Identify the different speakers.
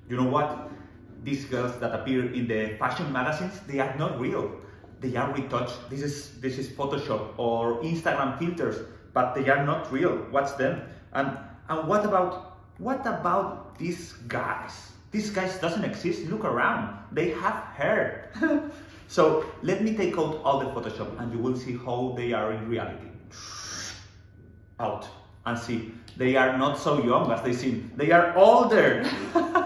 Speaker 1: You know what? These girls that appear in the fashion magazines, they are not real. They are retouched. This is Photoshop or Instagram filters, but they are not real. Watch them. And what about these guys? These guys doesn't exist. Look around. They have hair. So let me take out all the Photoshop and you will see how they are in reality. Out. And see, they are not so young as they seem. They are older.